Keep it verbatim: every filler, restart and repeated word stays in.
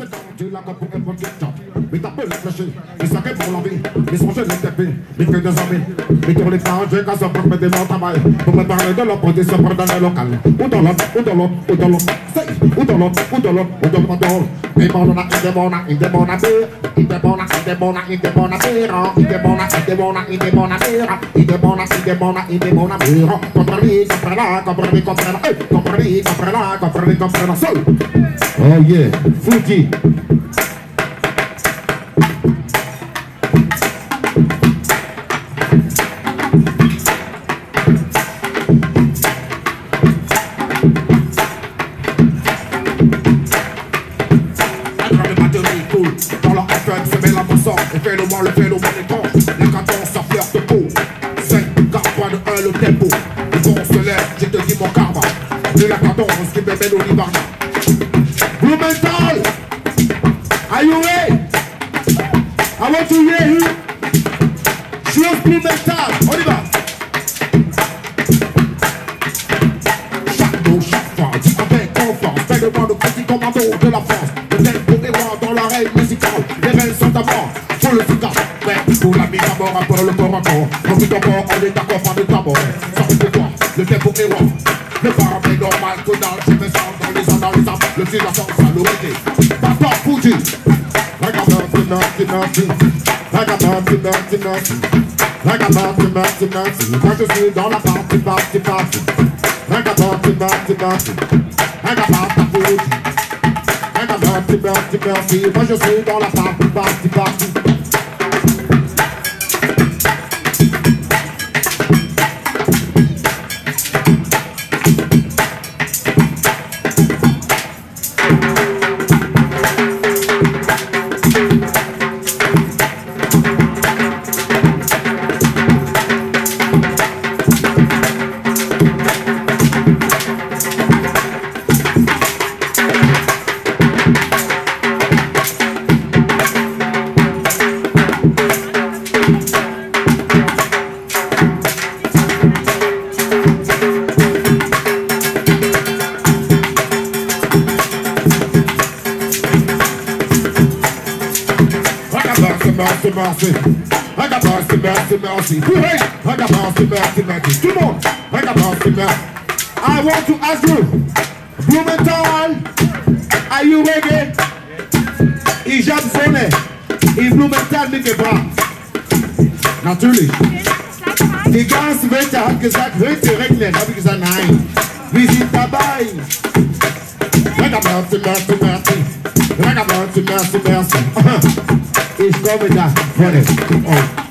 c'est tendu, la coupe pour un bon guitare. Mais t'as peu réfléchi, mais ça qu'est pour la vie. Mais son jeu de tapé, mais que des amis. Mais tourne les pages, j'ai qu'à se prendre des mots travail. Pour me parler de l'opposition pour dans le local. Ou dans l'autre, ou dans l'autre, ou dans l'autre. Ou dans l'autre, ou dans l'autre, ou dans l'autre. Mais bon, on a une démona, une démona, une démona, une démona, une démona, une démona, une démona, une démona, une démona, une démona, une démona, comprenez, comprenez, comprenez, comprenez, comprenez, comprenez, comprenez, comprenez, seul. Oh yeah, Fuji. Dans la F M, se met la boisson. Et fait le moins, le fait le moins des temps. La cadence, ça fleur de peau. cinq, quatre points de un, le tempo. Le bon se lève, je te dis mon karma. De la cadence, qui me mène au Libarna. Blumenthal, are you ready? I want to hear you. Chose Blumenthal, on y va. Chaque mot, chaque fois, dis avec confiance. Fais le moins de petit commando de la France. Le tempo est loin dans l'oreille musicale. Les rênes sont d'abord sur le cigare. Mais pour la mise à mort, après le corps à corps. On vit encore, on est d'accord, pas de tabord. Ça fait pourquoi le tempo est loin. Le paramètre est normal que dans le message, dans les ans, dans les arbres. Le silence, ça l'aurait. Papa Fuji. Like a mountain, mountain, mountain. Like a mountain, mountain, mountain. Like a mountain, mountain, mountain. Quand je suis dans la partie, partie, partie. Like a mountain, mountain, mountain. Like a mountain, Fuji. Like a mountain, mountain, mountain. Quand je suis dans la partie, partie, partie. Mercy, mercy, I got mercy, mercy, mercy. Hey, I got mercy, mercy, mercy. Come on, I got mercy, mercy. I want to ask you, Blumenthal, are you ready? Ijab Zone, in Blumenthal mit gebracht. Natürlich. Die ganze Welt hat gesagt, heute regnen. Habe ich gesagt, nein, wir sind dabei. I got mercy, mercy, mercy. I got mercy, mercy, mercy. It's coming down. Run it. Oh.